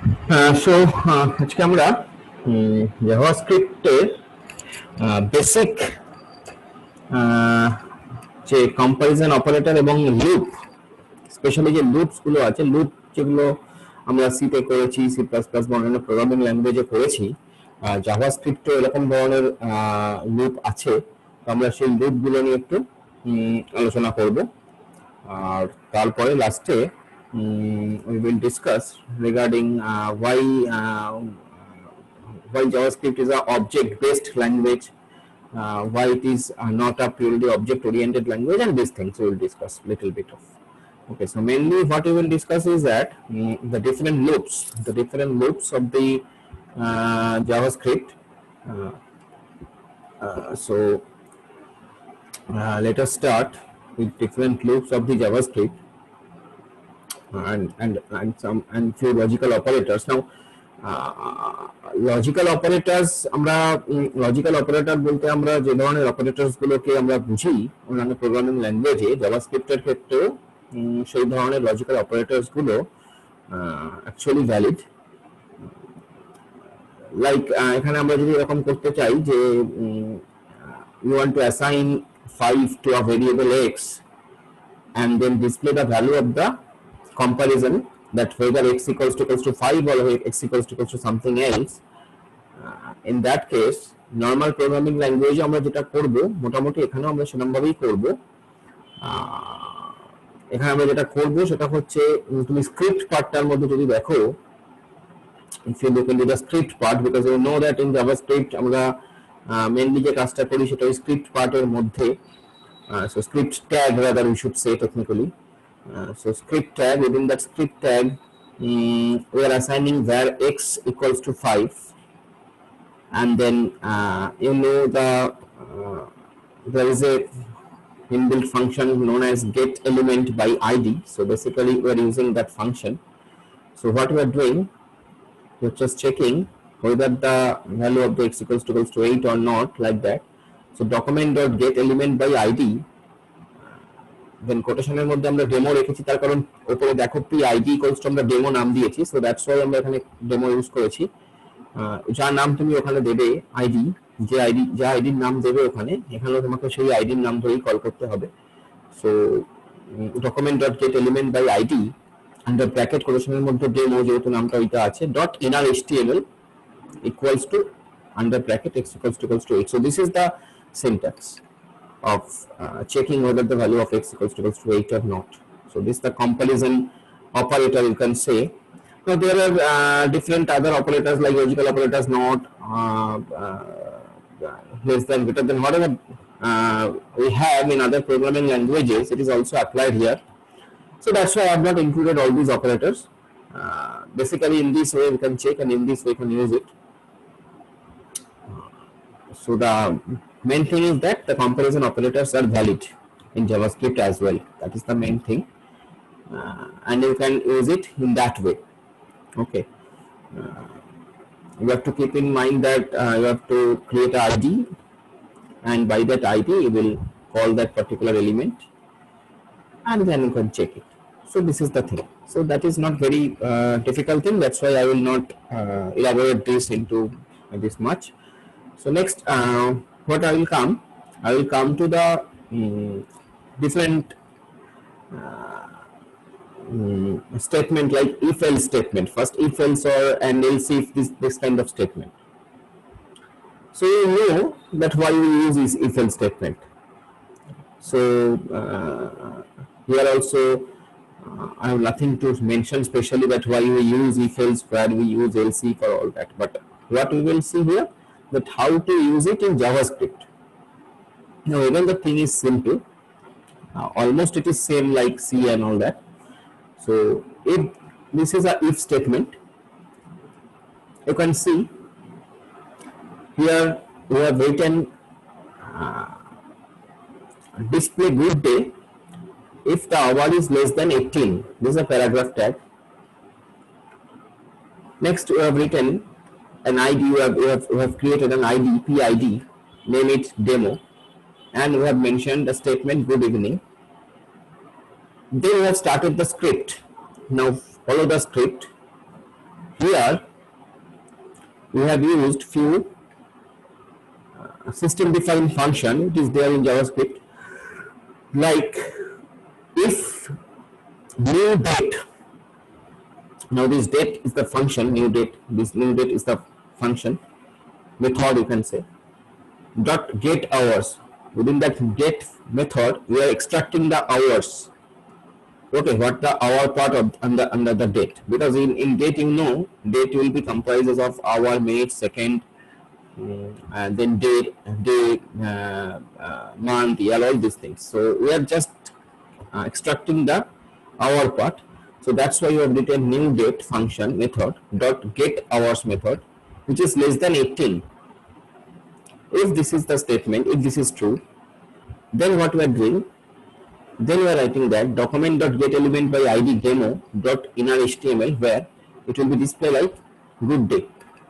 আজকে আমরা জাভাস্ক্রিপ্টের বেসিক যে কম্পারিজন অপারেটর এবং লুপ, স্পেশালি যে লুপস গুলো আছে, লুপ যেগুলো আমরা সি তে করেছি, সি প্লাস প্লাস বা অন্যান্য প্রোগ্রামিং ল্যাঙ্গুয়েজে করেছি, জাভাস্ক্রিপ্টে এরকম ধরনের লুপ আছে। তো আমরা সেই লুপ গুলো নিয়ে একটু আলোচনা করব, আর তারপরে লাস্টে we will discuss regarding why JavaScript is a object-based language, why it is not a purely object-oriented language, and these things we will discuss little bit of. Okay, so mainly what we will discuss is that the different loops of the JavaScript. Let us start with different loops of the JavaScript and few logical operators. Now, logical operators, আমরা logical operator বলতে আমরা যে ধরনের operators গুলোকে আমরা বুঝি অন্যান্য programming ল্যাঙ্গুয়েজে, জাভাস্ক্রিপ্টের ক্ষেত্রেও সেই ধরনের লজিক্যাল অপারেটরস গুলো অ্যাকচুয়ালি ভ্যালিড। লাইক এখানে আমরা যদি এরকম করতে চাই যে you want to assign 5 to a variable x and then display the value of the comparison, that whether x equals to 5 or x equals to something else. In that case, normal programming language আমরা যেটা করব, মোটামুটি এখানেও আমরা সেরকমভাবেই করব। এখানে আমরা যেটা করব সেটা হচ্ছে, তুমি স্ক্রিপ্ট পার্টটার মধ্যে যদি দেখো, if you look into the script part, because you know that in JavaScript আমরা মেইনলি যে কাজটা করি সেটা স্ক্রিপ্ট পার্টের মধ্যে, so script tag rather we should say technically. So script tag, within that script tag we are assigning var x equals to 5, and then you know there is a inbuilt function known as get element by id. So basically we are using that function. So what we are doing, we're just checking whether the value of the x equals to 8 or not, like that. So document.get element by id, দেন কোটেশনের মধ্যে আমরা demo রেখেছি, তার কারণ উপরে দেখো pid equals to আমরা demo নাম দিয়েছি, সো দ্যাটস ওয়াই আমরা এখানে ডেমো ইউজ করেছি। যা নাম তুমি ওখানে দেবে আইডি, যে আইডির নাম দেবে ওখানে, এখানেও তোমাকে সেই আইডির নাম ধরেই কল করতে হবে। So document.get element by id under bracket কোটেশনের মধ্যে ডেমো, যেহেতু নামটা ওইটা আছে, dot inner html equals to under bracket x equals to 8. So this is the syntax of checking whether the value of x equals to 8 or not. So this is the comparison operator, you can say. Now there are different other operators like logical operators, not, less than, greater than, whatever we have in other programming languages, it is also applied here. So that's why I have not included all these operators. Basically in this way we can check, and in this way we can use it. So the main thing is that the comparison operators are valid in JavaScript as well. That is the main thing, and you can use it in that way. Okay, you have to keep in mind that you have to create an ID, and by that ID you will call that particular element, and then you can check it. So this is the thing. So that is not very difficult thing. That's why I will not elaborate this into this much. So next, what I will come to the different statement, like if else statement. First if else or and else if, this kind of statement. So you know that why we use this if else statement. So here also I have nothing to mention specially that why we use if else, where we use else if, or all that. But what we will see here, that how to use it in JavaScript. Now even the thing is simple, almost it is same like C and all that. So if this is a if statement, you can see here we have written display good day if the hour is less than 18. This is a paragraph tag. Next we have written an ID, we have created an ID, PID, name it demo, and we have mentioned the statement good evening. Then we have started the script. Now follow the script. here we have used few system defined function. It is there in JavaScript, like if new date. Now this date is the function, new date, this new date is the function method, you can say, dot get hours. Within that get method we are extracting the hours. Okay, what the hour part of under the date, because in date, you know, date will be comprises of hour, minute, second, and then day, month, year, all these things. So we are just extracting the hour part. So that's why you have written new date function method dot get hours method, which is less than 18. If this is the statement, if this is true, then what we are doing, then we are writing that document dot get element by id demo dot inner HTML, where it will be displayed like good day.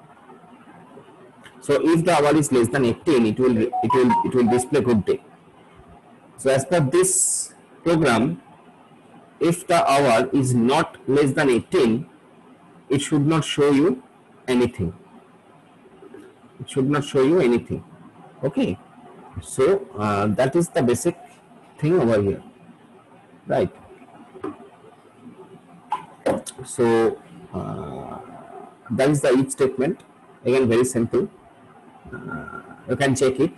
So if the hour is less than 18, it will display good day. So as per this program, if the hour is not less than 18, it should not show you anything. It should not show you anything. Okay. So that is the basic thing over here, right? So that is the if statement. Again, very simple. You can check it.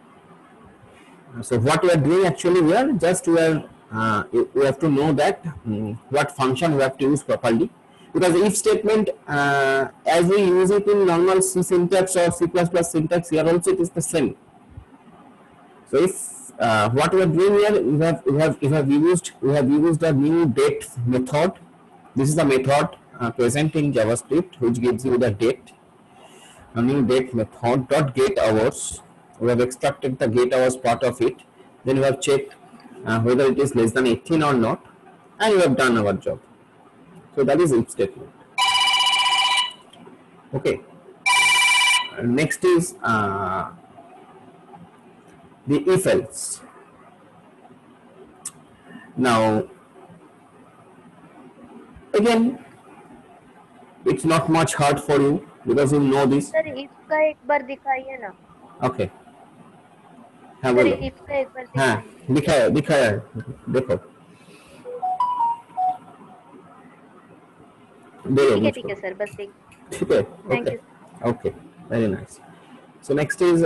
So what we are doing actually, we are just we have to know that what function we have to use properly, because if statement as we use it in normal C syntax or C++ syntax, here also it is the same. So if what we are doing here, we have used a new date method. This is the method present in JavaScript, which gives you the date. A new date method dot get hours. We have extracted the get hours part of it. Then we have checked whether it is less than 18 or not, and we have done our job. So that is if statement. Okay. Next is the if else. Now again, it's not much hard for you because you know this. Sir इसका एक बार दिखाइए ना. Okay. हाँ बोलो. इसका एक बार हाँ दिखाया देखो. ठीक है सर, बस एक. ठीक है. Thank you. Okay. Very nice. So next is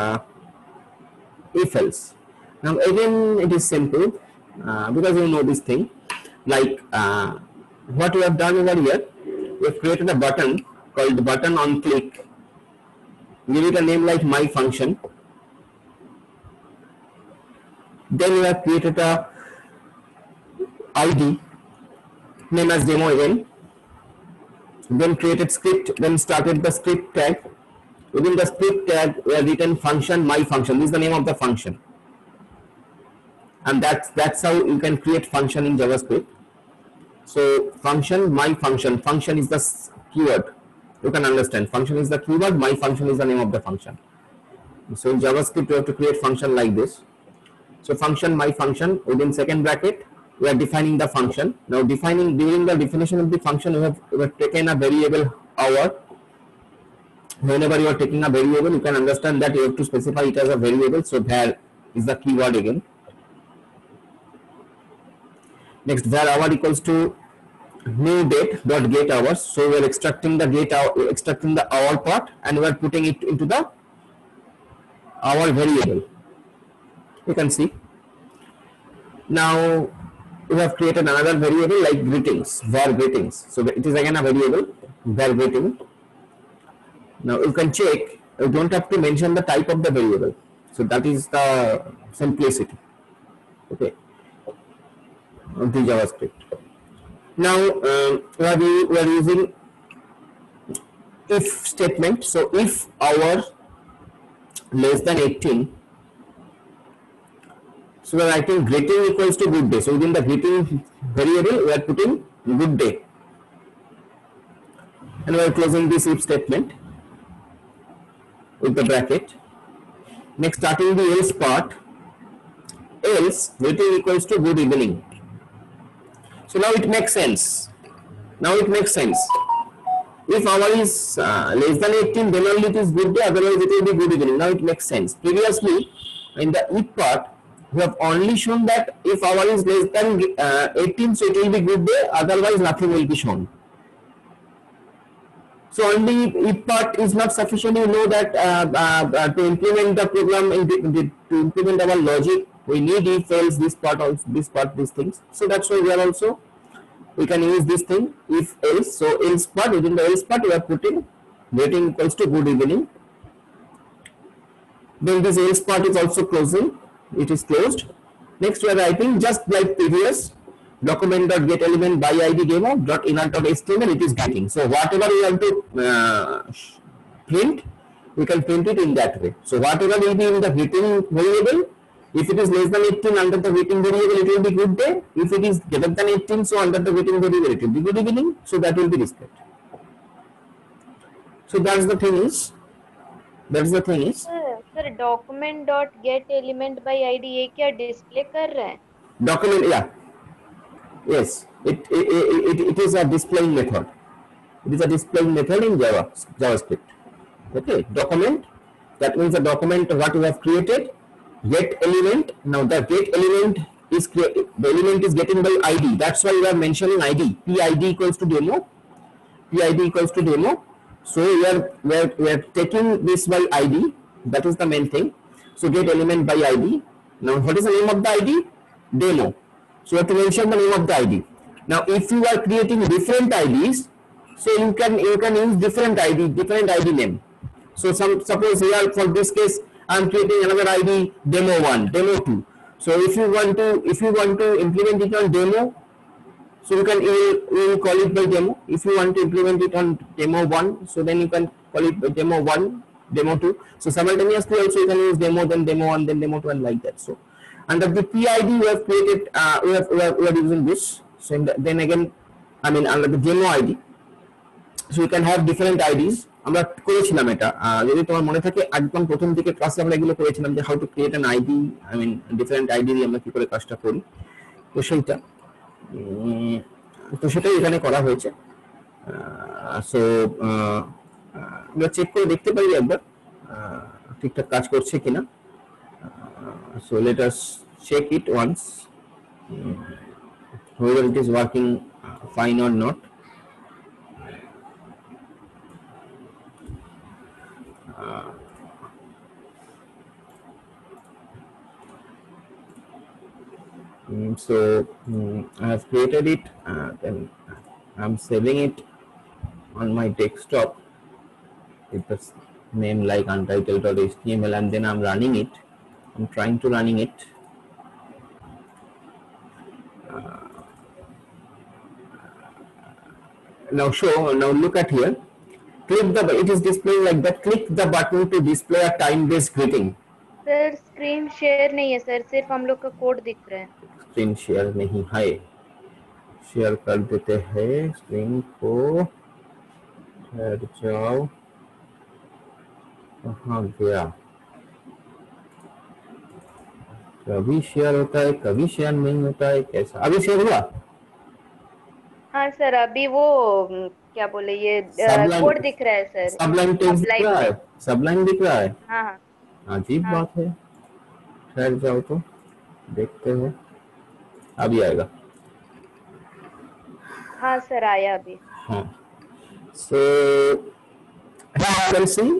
if else. Now again it is simple because you know this thing. Like what we have done over here, we have created a button called button on click. Give it a name like my function. Then we have created a ID name as demo again. Then created script, then started the script tag. Within the script tag, we have written function my function. This is the name of the function, and that's how you can create function in JavaScript. So function my function. Function is the keyword. You can understand. Function is the keyword. My function is the name of the function. So in JavaScript, you have to create function like this. So function my function, within second bracket we are defining the function. Now during the definition of the function, we have taken a variable hour. Whenever you are taking a variable, you can understand that you have to specify it as a variable. So var is the keyword again. Next, var hour equals to new date dot get hours. So we are extracting the hour part, and we are putting it into the hour variable. You can see. Now we have created another variable like greetings, var greetings. So it is again a variable, var greeting. Now you can check, you don't have to mention the type of the variable. So that is the simplicity. Okay, of the JavaScript. Now we are using if statement. So if hour less than 18, so we are writing greeting equals to good day. So within the greeting variable, we are putting good day, and we are closing this if statement with the bracket. Next, starting the else part, else greeting equals to good evening. So now it makes sense. If hour is less than 18, then only it is good day, otherwise it will be good evening. Now it makes sense. Previously, in the if part, we have only shown that if hour is less than 18, so it will be good day, otherwise nothing will be shown. So only if part is not sufficient, you know that to implement the program, to implement our logic, we need if else this part also, this part, these things. So that's why we are also, we can use this thing if else. So else part, within the else part we are putting waiting equals to good evening. Then this else part is also closing, it is closed. Next we are writing just like previous, document.get element by id demo dot inner.html, it is getting. So whatever we want to print, we can print it in that way. So whatever will be in the waiting variable, if it is less than 18 under the waiting variable, it will be good day. If it is greater than 18, so under the waiting variable, it will be good evening. So that will be displayed. So that's the thing is. Sir document dot get element by ID ये क्या display कर रहा है? Document, yeah, yes, it is a displaying method. It is a displaying method in JavaScript. Okay, document, that means the document what you have created. Get element, now the get element is created, the element is getting by id, that's why we are mentioning id, pid equals to demo, pid equals to demo. So we are taking this by id, that is the main thing. So get element by id. Now what is the name of the id? Demo. So you have to mention the name of the id. Now if you are creating different ids, so you can use different id name. So suppose here for this case I am creating another ID, demo 1, demo 2. So if you want to implement it on demo, so you will call it by demo. If you want to implement it on demo 1, so then you can call it by demo 1, demo 2. So simultaneously also you can use demo, then demo 1, then demo 2, and like that. So under the PID we have created, we are using this. So then again, I mean under the demo ID, so you can have different IDs. আমরা করেছিলাম এটা, যদি তোমার মনে থাকে একদম প্রথম দিকে ক্লাসে আমরা এগুলো করেছিলাম যে how to create an ID, I mean different ID দিয়ে আমরা কি করে কাজটা করি। তো সেটাই এখানে করা হয়েছে। সো আমরা চেক করে দেখতে পারি একবার ঠিকঠাক কাজ করছে কিনা। So let us check it once whether it is working fine or not. I have created it, then I'm saving it on my desktop with the name like untitled.html, and then I'm running it. I'm trying to running it. Now look at here. Click the, it is displaying like that. Click the button to display a time-based greeting. Sir screen share नहीं है sir, सिर्फ हम लोग का code दिख रहा है। Screen share नहीं है, शेयर कर देते हैं स्क्रीन को। ठहर जाओ, कहाँ गया? कभी शेयर होता है, कभी शेयर नहीं होता है, कैसा? अभी शेयर हुआ? हाँ सर, अभी वो क्या बोले ये कोड दिख रहा है सर। सबलाइन टेक्स्ट दिख रहा है, सबलाइन दिख रहा है। हाँ अजीब बात है। ठहर जाओ तो देखते हैं, अभी आएगा। हाँ सर आया अभी। हाँ, so here you can see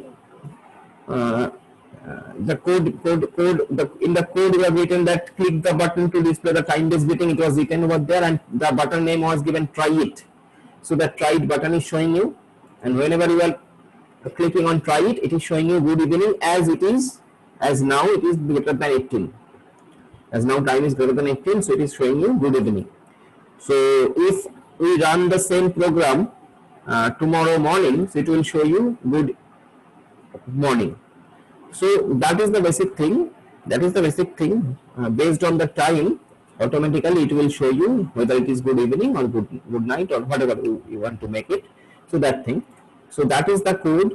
the code in the code we have written that click the button to display the time-based greeting. It was written over there, and the button name was given try it. So the try it button is showing you, and whenever you are clicking on try it, it is showing you good evening as it is, as now it is greater than 18. As now time is greater than 18, so it is showing you good evening. So if we run the same program tomorrow morning, so it will show you good morning. So that is the basic thing. Based on the time, automatically it will show you whether it is good evening or good night or whatever you want to make it. So that thing. So that is the code.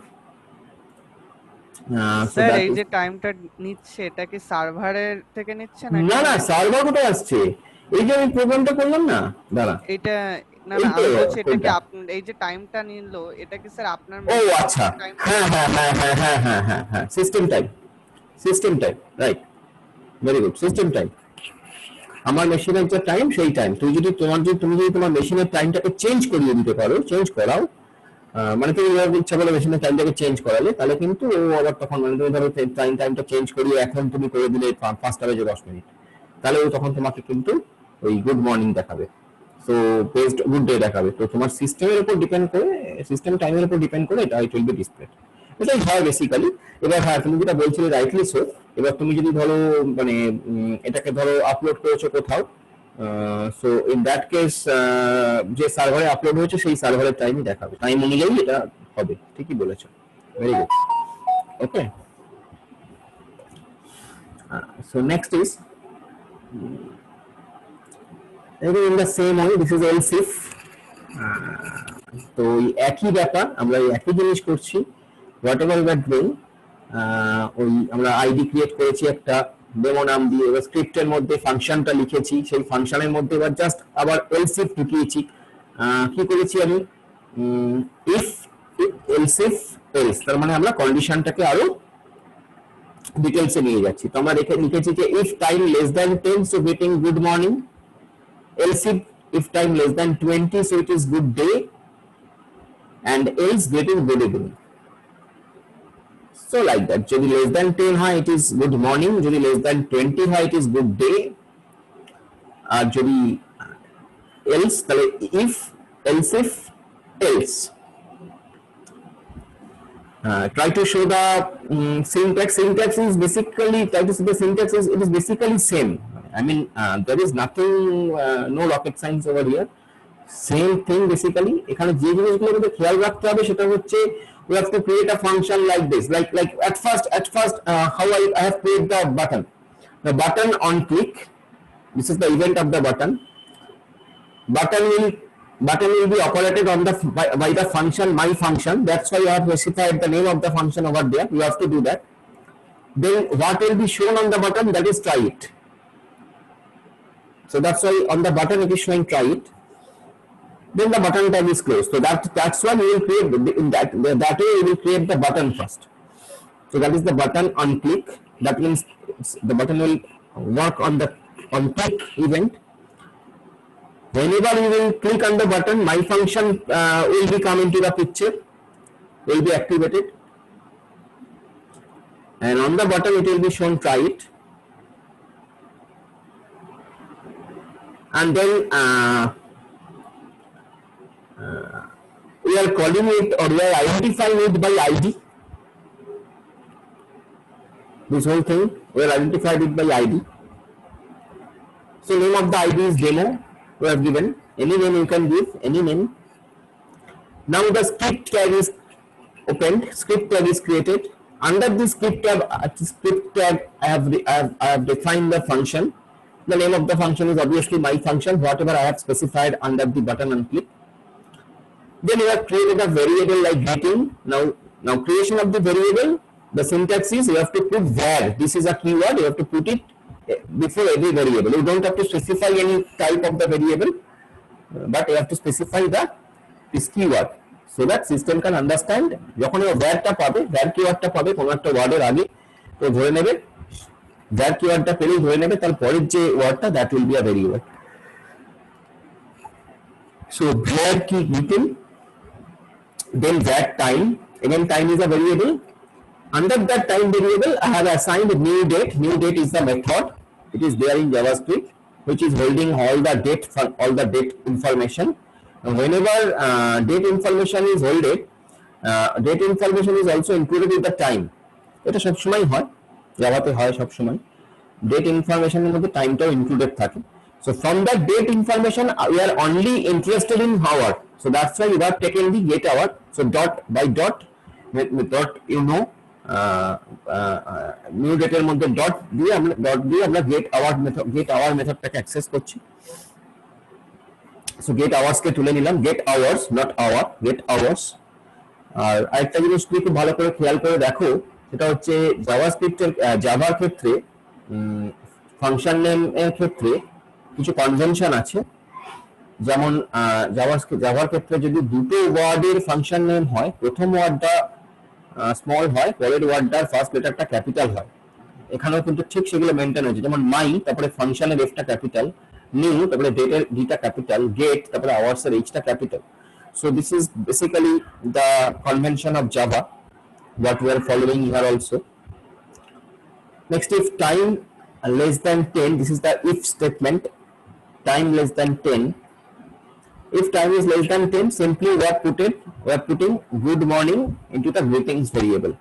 Sir এই যে টাইমটা নিচ্ছে এটা কি সার্ভারের থেকে নিচ্ছে না? না সার্ভার কোথায় আসছে? এই যে আমি প্রোগ্রামটা করলাম না, দাঁড়া, এটা না না আমি বলছি এটা কি আপনার এই যে টাইমটা নিল এটা কি স্যার আপনার ও আচ্ছা হ্যাঁ হ্যাঁ হ্যাঁ হ্যাঁ হ্যাঁ হ্যাঁ হ্যাঁ হ্যাঁ system time right very good system time আমার মেশিনের যে টাইম সেই টাইম তুমি যদি তোমার মেশিনের টাইমটাকে চেঞ্জ করিয়ে দিতে পারো চেঞ্জ করাও মানে তুমি ইচ্ছা বলে মেশিনের টাইমটাকে চেঞ্জ করালে তাহলে কিন্তু ও আবার তখন মানে তুমি ধরো টাইমটা চেঞ্জ করিয়ে এখন তুমি করে দিলে 5টা বেজে 10 মিনিট তাহলে ও তখন তোমাকে কিন্তু ওই গুড মর্নিং দেখাবে সো বেসড গুড ডে দেখাবে তো তোমার সিস্টেমের উপর ডিপেন্ড করে সিস্টেম টাইমের উপর ডিপেন্ড করে এটা ইট উইল বি ডিসপ্লেড এটাই হয় বেসিক্যালি এবার হ্যাঁ তুমি যেটা বলছিলে রাইটলি সো এবার তুমি যদি ধরো মানে এটাকে ধরো আপলোড করেছো কোথাও সো ইন দ্যাট কেস যে সার্ভারে আপলোড হয়েছে সেই সার্ভারের টাইমই দেখাবে টাইম অনুযায়ী এটা হবে ঠিকই বলেছো very good okay so next is again in the same way this is else if তো একই ব্যাপার আমরা একই জিনিস করছি whatever we are doing ওই আমরা আইডি ক্রিয়েট করেছি একটা ডেমো নাম দিয়ে এবার স্ক্রিপ্টের মধ্যে ফাংশনটা লিখেছি সেই ফাংশনের মধ্যে এবার জাস্ট আবার else if ঢুকিয়েছি কি করেছি আমি if else if else তার মানে আমরা কন্ডিশনটাকে আরো ডিটেইলসে নিয়ে যাচ্ছি তো আমরা লিখেছি যে if time less than 10 so getting good morning else if time less than 20 so it is good day and else getting good evening so like that যদি less than 10 হয় it is good morning যদি less than 20 হয় it is good day আর যদি else তাহলে if else if else try to show the syntax is basically try to see the syntax is it is basically same I mean there is nothing no rocket science over here same thing basically এখানে যে জিনিসগুলো আমাদের খেয়াল রাখতে হবে সেটা হচ্ছে we have to create a function like this like at first how I have created the button on click this is the event of the button will be operated on the by the function my function that's why I have specified the name of the function over there you have to do that then what will be shown on the button that is try it so that's why on the button it is showing try it then the button tag is closed so that's why we will create in that way we will create the button first so that is the button on click that means the button will work on click event whenever you will click on the button my function will be come into the picture will be activated and on the button it will be shown try it and then we are calling it or we are identifying it by ID this whole thing we are identified it by ID so name of the ID is demo we have given any name you can give any name now the script tag is opened script tag is created under this script tag I have defined the function the name of the function is obviously my function whatever I have specified under the button and click then you have created a variable like getting now creation of the variable the syntax is you have to put var this is a keyword you have to put it before every variable you don't have to specify any type of the variable but you have to specify this keyword so that system can understand যখন ও var টা পাবে var keywordটা পাবে কোন একটা ওয়ার্ডের আগে তো ধরে নেবে var keywordটা পেলেই ধরে নেবে তার পরের যে ওয়ার্ডটা that will be a variable so var key getting then that time again time is a variable under that time variable I have assigned new date is the method it is there in JavaScript which is holding all the date information and whenever date information is held date information is also included with the time এটা সব সময় হয় জাভাতে হয় সব সময় date information এর মধ্যে টাইমটাও ইনক্লুডেড থাকে so from that date information we are only interested in hour so that's why we have taken the get hour so dot by dot with dot you know new ডেটের মধ্যে dot দিয়ে আমরা get hour মেথডটাকে access করছি so get hours কে তুলে নিলাম get hours not hour get hours আর আরেকটা জিনিস খুব ভালো করে খেয়াল করে দেখো সেটা হচ্ছে জাভাস্ক্রিপ্টের জাভার ক্ষেত্রে ফাংশন নেম এর ক্ষেত্রে কিছু কনভেনশন আছে যেমন জাভার ক্ষেত্রে যদি দুটো ওয়ার্ডের ফাংশন নেম হয়, প্রথম ওয়ার্ডটা স্মল হয়, পরের ওয়ার্ডটার ফার্স্ট লেটারটা ক্যাপিটাল হয়, এখানেও কিন্তু ঠিক সেগুলো মেনটেন হয়েছে। যেমন মাই, তারপরে ফাংশনের এফটা ক্যাপিটাল, নিউ, তারপরে ডেটের ডিটা ক্যাপিটাল, গেট, তারপরে আওয়ার্স এর এইচটা capital. So this is basically the convention of Java what we are following here also. Next, if time less than 10, this is the if statement, time less than 10. If time is less than 10, simply we are putting good morning into the greetings variable.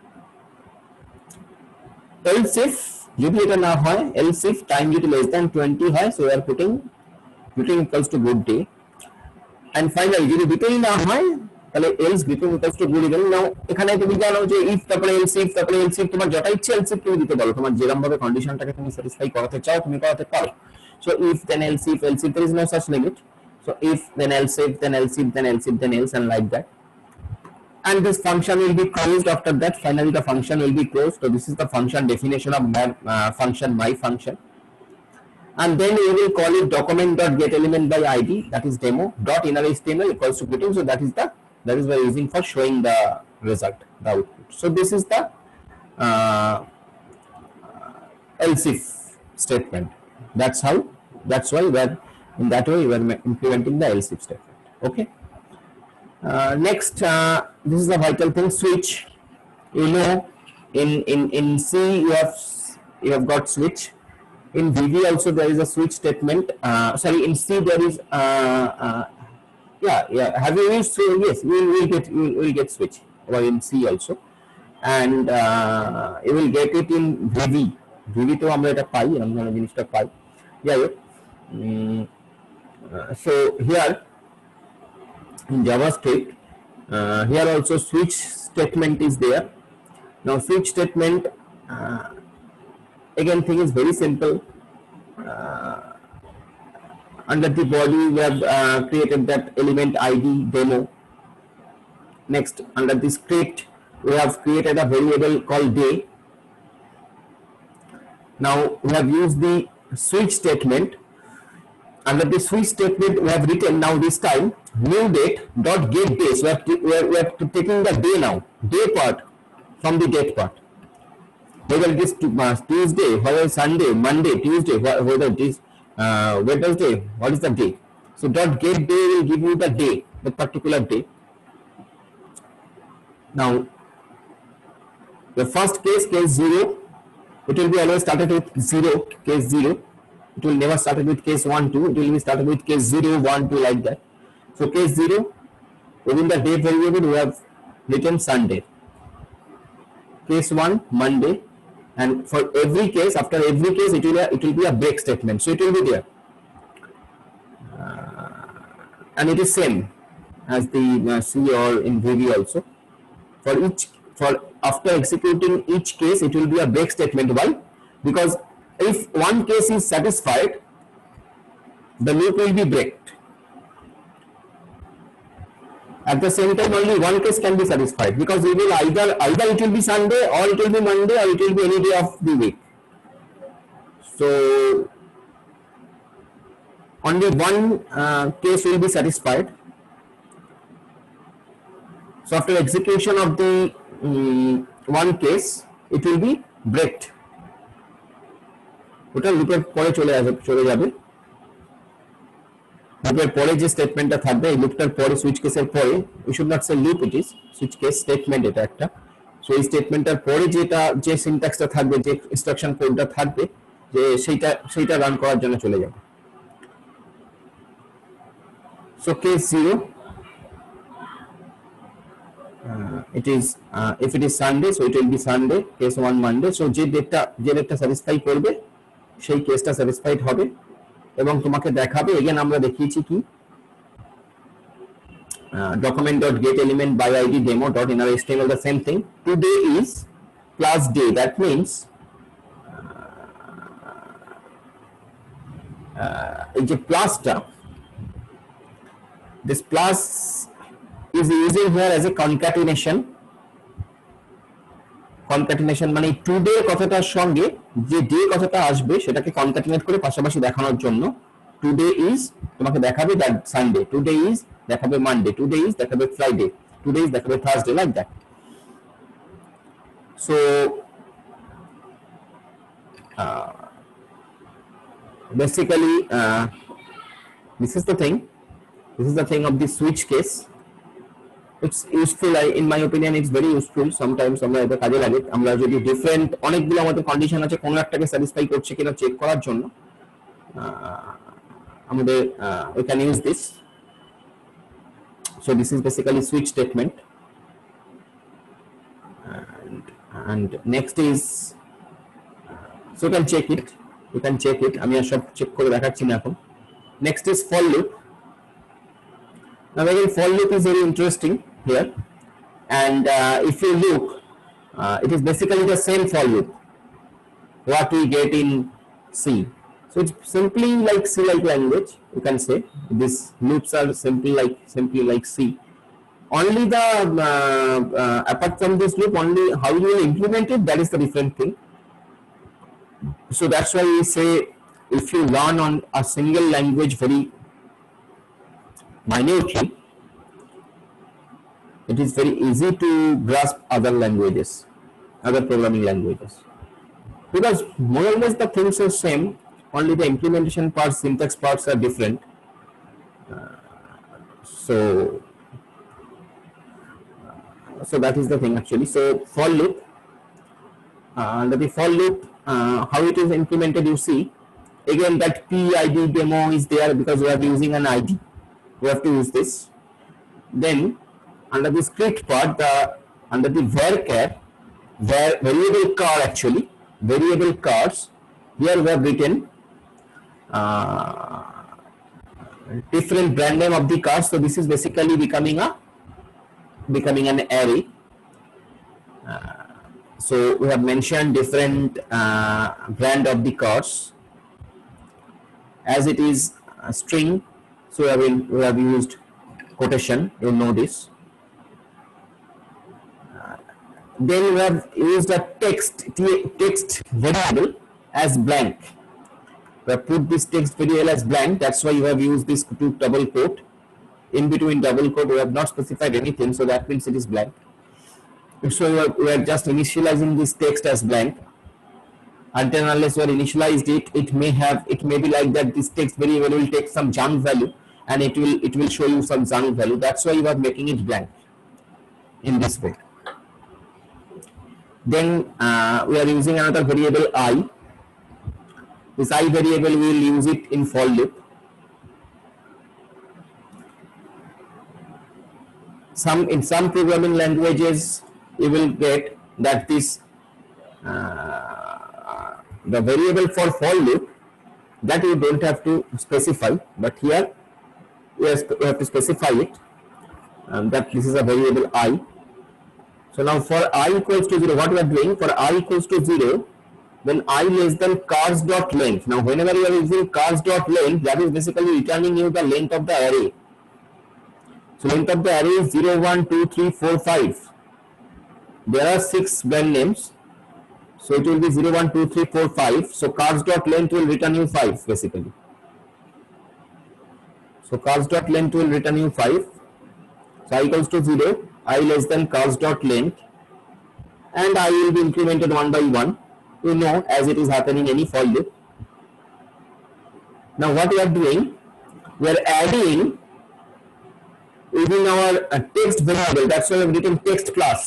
Else if যদি এটা না হয়, else if time যদি less than 20 হয়, so we are putting greeting equals to good day. And finally যদি দুটোই না হয় তাহলে else greeting equals to good evening. নাও এখানে তুমি জানো যে if তারপরে else if তারপরে else if তোমার যেটা ইচ্ছে else if তুমি দিতে পারো, তোমার যেরকম ভাবে কন্ডিশনটাকে তুমি স্যাটিসফাই করাতে চাও তুমি করাতে পারো। So if then else if there is no such limit. So if then else if then else if then else if then else and like that. And this function will be closed after that. Finally the function will be closed. So this is the function definition of function my function. And then we will call it document.getElement by id, that is demo dot inner HTML equals to greeting. So that is we are using for showing the result, the output. So this is the else if statement. That's why we are in that way we are implementing the else if statement. Okay. Next, this is the vital thing, switch. You know, in C you have got switch. In VB also there is a switch statement. Sorry, in C there is yeah. Have you used switch? Yes, we will get switch or in C also, and you will get it in VB. VB তো আমরা এটা পাই, আমরা জিনিসটা পাই। Yeah. So here in JavaScript, here also switch statement is there. Now switch statement. Again, thing is very simple. Under the body we have created that element id demo. Next, under the script we have created a variable called day. Now we have used the switch statement. Under the switch statement we have written now this time new date dot get day. So we are taking the day now, day part from the date part. Whether it is Tuesday, whether Sunday, Monday, Tuesday, whether it is Wednesday, what is the day? So dot get day will give you the day, the particular day. Now the first case 0, it will be always started with 0, case 0. It will never started with case 1, 2. It will be started with case 0, 1, 2 like that. So case 0, within the day variable we have written Sunday. Case 1, Monday. And for every case, after every case, it will be a break statement. So it will be there, and it is same as the C or in VB also. For after executing each case, it will be a break statement. Why? Because if one case is satisfied, the loop will be breaked. At the same time, only one case can be satisfied because we will either it will be Sunday or it will be Monday or it will be any day of the week. So only one case will be satisfied. So after execution of the one case, it will be breaked. ওটা লুপের পরে চলে যাবে। লুপের পরে যে স্টেটমেন্টটা থাকবে এই লুপটার পরে সুইচ কেসের পরে, we should not say loop, it is switch case statement এটা একটা। সো এই স্টেটমেন্টটার পরে যে সিনট্যাক্সটা থাকবে, যে ইনস্ট্রাকশন কোডটা থাকবে, যে সেইটা রান করার জন্য চলে যাবে। So case 0, it is if it is Sunday, so it will be Sunday, case 1 Monday. So যে ডেটটা স্যাটিসফাই করবে সেই কেসটা স্যাটিসফাইড হবে এবং তোমাকে দেখাবে। এগেন আমরা দেখিয়েছি কি document.getElement by id demo dot inner HTML, the same thing. Today is plus day, that means এই যে প্লাসটা, this plus is using here as a concatenation মানে টুডে কথাটার সঙ্গে যে ডে কথাটা আসবে সেটাকে কনক্যাটিনেট করে পাশাপাশি দেখানোর জন্য টুডে ইজ তোমাকে দেখাবে দ্যাট সানডে, টুডে ইজ দেখাবে মানডে, টুডে ইজ দেখাবে ফ্রাইডে, টুডে ইজ দেখাবে Thursday, like that. So basically this is the thing of the switch case. It's useful, in my opinion it's very useful. Sometimes আমরা এটা কাজে লাগে, আমরা যদি different অনেকগুলো আমাদের কন্ডিশন আছে কোন একটাকে স্যাটিসফাই করছে কিনা চেক করার জন্য আমাদের we can use this. So this is basically switch statement. And next is, so you can check it, আমি আর সব চেক করে দেখাচ্ছি না এখন। Next is for loop. Now again for loop is very interesting here, and if you look, it is basically the same for loop what we get in C. So it's simply like C-like language, you can say. These loops are simply like C. Only the apart from this loop, only how you will implement it, that is the different thing. So that's why we say if you learn on a single language very minutely, it is very easy to grasp other languages, other programming languages, because more or less the things are same, only the implementation parts, syntax parts are different. So that is the thing actually. So for loop, under the for loop, how it is implemented, you see again that PID demo is there because we are using an ID, we have to use this. Then under the script part, under the varchar, variable car, actually variable cars, here we have written different brand name of the cars. So this is basically becoming an array. So we have mentioned different brand of the cars as it is a string. So we have used quotation, you know this. Then we have used a text variable as blank. We have put this text variable as blank, that's why you have used this to double quote. In between double quote we have not specified anything, so that means it is blank. So we are just initializing this text as blank. Until unless we are initialized it may be like that this text variable will take some junk value and it will show you some junk value. That's why you are making it blank in this way. Then we are using another variable I. This I variable we will use it in for loop. In some programming languages you will get that this the variable for loop that you don't have to specify, but here we have to specify it, that this is a variable I. So now for I equals to 0, what we are doing, for I equals to 0, then I less than cars dot length. Now whenever you are using cars dot length, that is basically returning you the length of the array. So length of the array is 0, 1, 2, 3, 4, 5. There are 6 brand names. So it will be 0, 1, 2, 3, 4, 5. So cars dot length will return you 5 basically. So cars dot length will return you 5. So I equals to 0, I less than cars dot length, and I will be incremented one by one, you know, as it is happening any for loop. Now what we are doing, we are adding within our text variable, that's why we have written text class.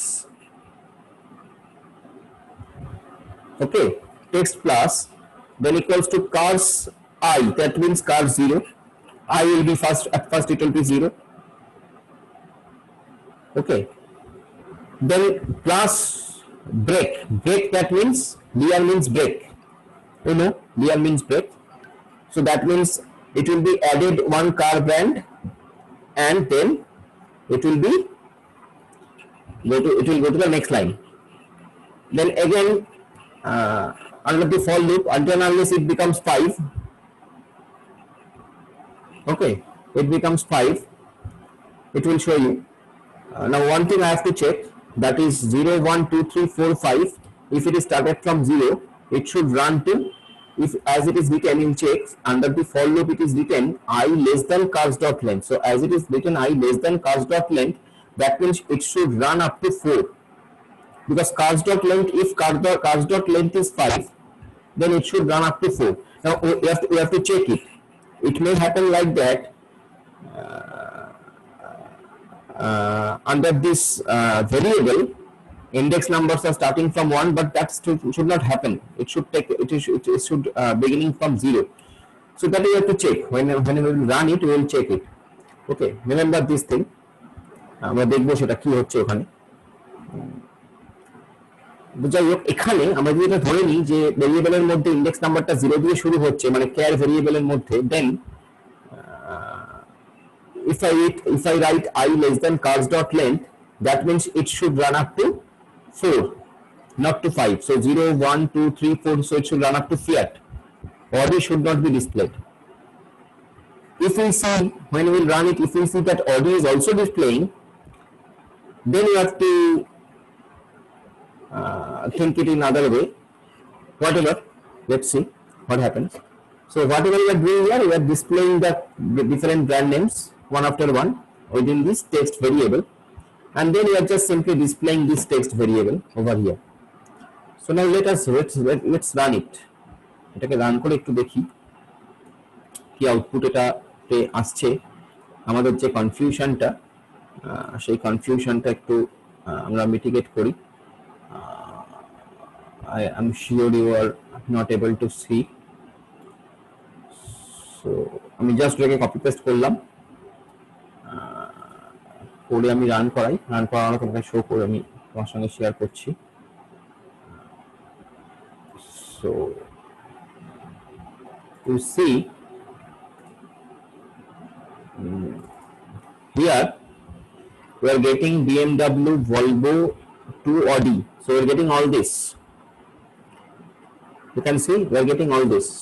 Okay, text class, then equals to cars I, that means cars 0. I will be at first it will be 0. Okay, then plus break, that means BR means break, you know, BR means break. So that means it will be added one car brand and then it will go to the next line. Then again under the for loop, until unless it becomes 5. Okay, it becomes 5, it will show you. Now one thing I have to check, that is 0, 1, 2, 3, 4, 5. If it is started from 0, it should run to if as it is written in checks under the for loop it is written I less than cars dot length. So as it is written I less than cars dot length, that means it should run up to 4, because cars dot length, if cars dot length is 5, then it should run up to 4. Now we have to check it. It may happen like that under this variable index numbers are starting from 1, but that should not happen. It should beginning from 0. So that we have to check. Whenever we will run it, we will check it. Okay, remember this thing. আমরা দেখবো সেটা কি হচ্ছে ওখানে। যাই হোক, এখানে আমরা যদি এটা ধরে নিই যে ভেরিয়েবলের মধ্যে ইন্ডেক্স নাম্বারটা 0 দিয়ে শুরু হচ্ছে, মানে কেয়ার ভেরিয়েবলের মধ্যে, then if I write I less than cars dot length, that means it should run up to 4, not to 5. So 0, 1, 2, 3, 4, so it should run up to fiat. Order should not be displayed. If we see, when we will run it, if we see that order is also displaying, then you have to think it in another way. Whatever, let's see what happens. So whatever we are doing here, we are displaying the different brand names one after one within this text variable, and then we are just simply displaying this text variable over here. So now let's run it. এটাকে run করে একটু দেখি কি output এটাতে আসছে। আমাদের যে কনফিউশনটা, সেই কনফিউশনটা একটু আমরা মিটিগেট করি। I am sure you are not able to see. So আমি জাস্ট এটাকে কপি পেস্ট করলাম, করে আমি রান করাই। রান করানো তোমাকে শো করে আমি তোমার সঙ্গে শেয়ার করছি। So you see here we are getting BMW, Volvo, 2 Audi. So we are getting all this. You can see we are getting all this.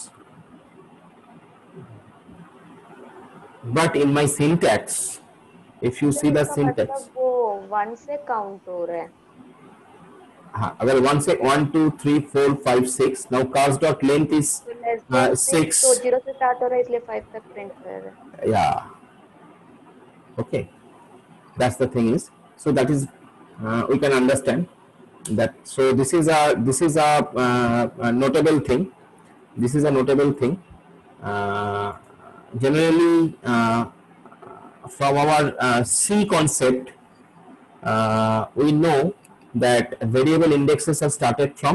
But in my syntax, if you see the syntax, वो 1 से count हो रहा है। हाँ, अगर 1 से 1, 2, 3, 4, 5, 6, now cars dot length is 6, तो 0 से स्टार्ट हो रहा है, इसलिए 5 तक प्रिंट कर रहा है। yeah, okay, that's the thing is, so that is we can understand that. So this is a notable thing. This is a notable thing. Generally from our C concept, we know that variable indexes are started from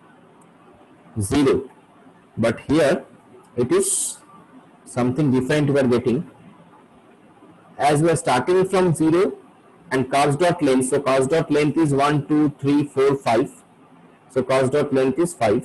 0, but here it is something different we are getting, as we are starting from 0 and cars dot length. So cars dot length is 1, 2, 3, 4, 5. So cars dot length is 5.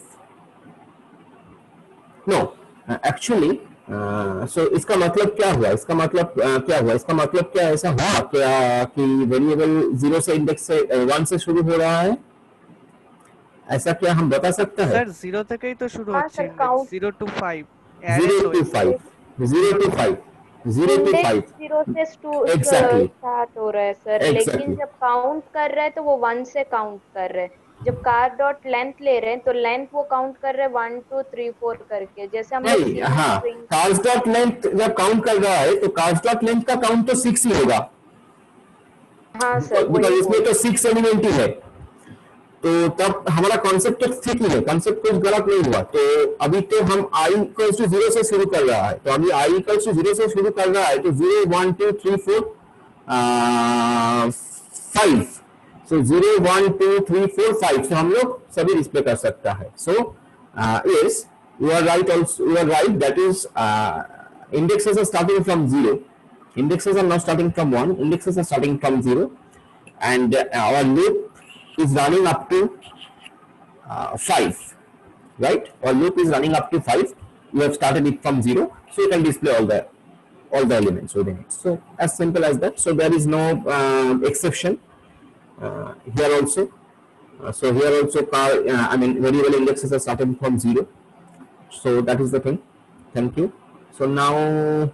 No, actually so इसका मतलब क्या हुआ, इसका मतलब क्या हुआ, इसका मतलब क्या ऐसा हुआ क्या कि वेरिएबल 0 से इंडेक्स से 1 से शुरू हो रहा है, ऐसा क्या हम बता सकते हैं? স্যার 0 থেকেই তো শুরু হচ্ছে, 0 to 5, 0 to 5, 0 to 5, 0 to 5, 0 से Exactly. स्टार्ट हो रहा है सर, Exactly. लेकिन जब काउंट कर रहा है तो वो 1 से काउंट कर रहे हैं। जब कार डॉट लेंथ ले रहे हैं तो लेंथ वो काउंट कर रहे हैं 1, 2, 3, 4 करके, जैसे हम नहीं, हाँ, कार्स डॉट लेंथ जब काउंट कर रहा है तो कार्स डॉट लेंथ का काउंट तो 6 ही होगा। हाँ सर, बिकॉज इसमें तो 6 एलिमेंट ही है, तो तब हमारा कॉन्सेप्ट तो ठीक ही है, कॉन्सेप्ट कुछ गलत नहीं हुआ। तो अभी तो हम i इक्वल्स टू 0 से शुरू कर रहा है, तो अभी i इक्वल्स टू 0 से शुरू कर रहा है, तो 0, 1, 2, 3, 4, 5, so 0, 1, 2, 3, 4, 5, so हम लोग सभी डिस्प्ले कर सकता है। So yes, you are right also, you are right, that is indexes are starting from 0, indexes are not starting from 1, indexes are starting from 0, and our loop is running up to 5, right? Our loop is running up to 5. You have started it from 0, so you can display all the elements within it. So as simple as that. So there is no exception here also. So here also I mean variable indexes are started from 0. So that is the thing. Thank you. So now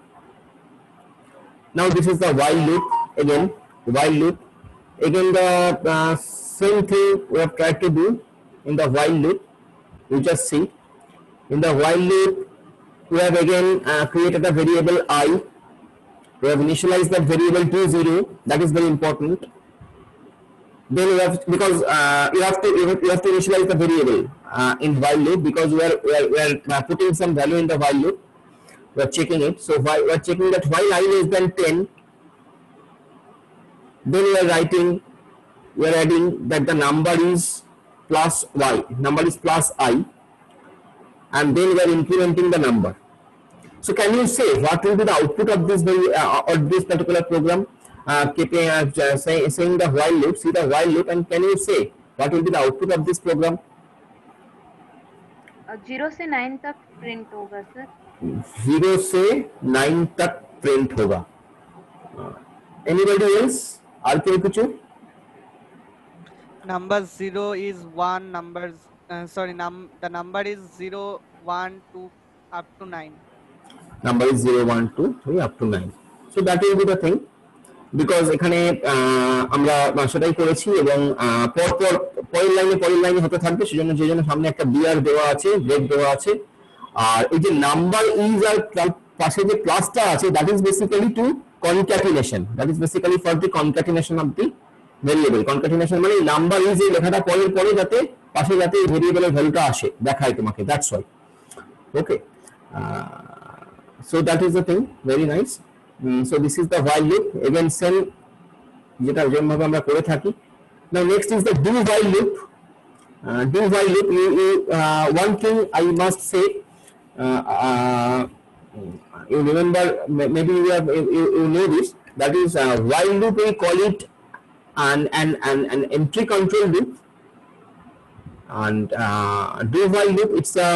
this is the while loop again. While loop again, the same thing we have tried to do in the while loop. You just see In the while loop, we have again created a variable I. We have initialized that variable to 0. That is very important. Then you have, because you have to initialize the variable in while loop, because we are putting some value in the while loop. We are checking it. So we are checking that while I less than 10. Then we are adding that the number is plus y, number is plus I, and then we are incrementing the number. So can you say what will be the output of this this particular program? Saying the while loop, see the while loop, and can you say what will be the output of this program? 0 से 9 तक print होगा sir. 0 से 9 तक print होगा. Anybody else? और कोई कुछ? Number 0 is 1, numbers the number is 0, 1, 2 up to 9. Number is 0, 1, 2, 3 up to 9. So that will be the thing, because এখানে আমরা সেটাই করেছি, এবং পরের লাইনে হতে থাকবে, সেজন্য সামনে একটা বিআর দেওয়া আছে, ব্রেক দেওয়া আছে, আর এই যে নাম্বার ইজ আর পাশে যে প্লাসটা আছে, that is basically to concatenation, that is basically for the concatenation of the variable. Concatenation মানে নাম্বার ইজ এই লেখাটা পরে যাতে পাশে যাতে এই ভেরিয়েবলের ভ্যালুটা আসে, দেখায় তোমাকে, that's why. Okay, so that is the thing, very nice. So this is the while loop, again same যেটা যেভাবে আমরা করে থাকি. Now next is the do while loop. Do while loop, one thing I must say, you remember, maybe you know this, that is while loop we call it an entry control loop, and do while loop it's a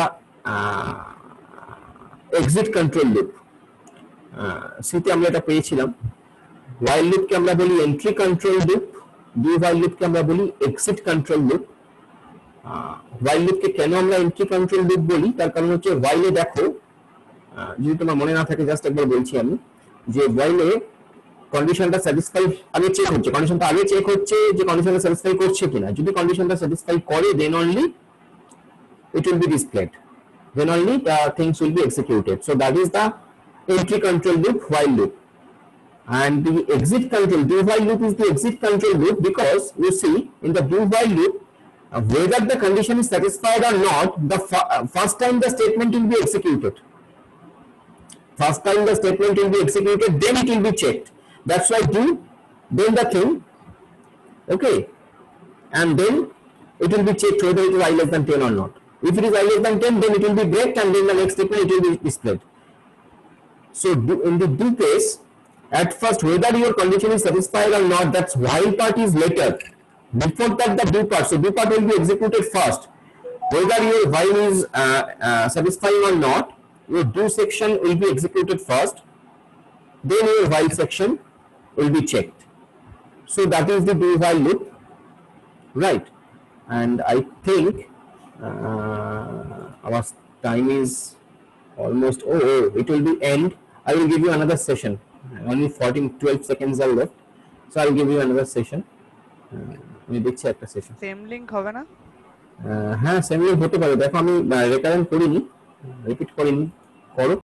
exit control loop. সিতে আমরা এটা পেয়েছিলাম. while loop কে আমরা বলি entry control loop, do while loop কে আমরা বলি exit control loop. while loop কে কেন আমরা entry control loop বলি, তার কারণ হচ্ছে while এ দেখো, যদি তোমার মনে না থাকে জাস্ট একবার বলছি আমি, যে while এ কন্ডিশনটা স্যাটিসফাই আগে চেক হচ্ছে, কন্ডিশনটা আগে চেক হচ্ছে যে কন্ডিশনটা স্যাটিসফাই করছে কিনা. যদি কন্ডিশনটা স্যাটিসফাই করে, then only it will be displayed, then only the things will be executed. So that is the entry control loop, while loop. And the exit control, do while loop is the exit control loop, because you see in the do while loop, whether the condition is satisfied or not, the first time the statement will be executed. First time the statement will be executed, then it will be checked. That's why do, then the thing, okay, and then it will be checked whether it is I less than 10 or not. If it is I less than 10, then it will be breaked, and then the next statement it will be displayed. So in the do case, at first whether your condition is satisfied or not, that's while part is later. Before that the do part, so do part will be executed first. Whether your while is satisfying or not, your do section will be executed first, then your while section will be checked. So that is the do while loop, right? And I think our time is almost, it will be end. I will give you another session, only 12 seconds are left, so I will give you another session. আমি দেখছি একটা session. Same link হবে না? হ্যাঁ same link হতে পারে, দেখো আমি রেকারেন্ট করিনি, রিপিট করিনি, করো.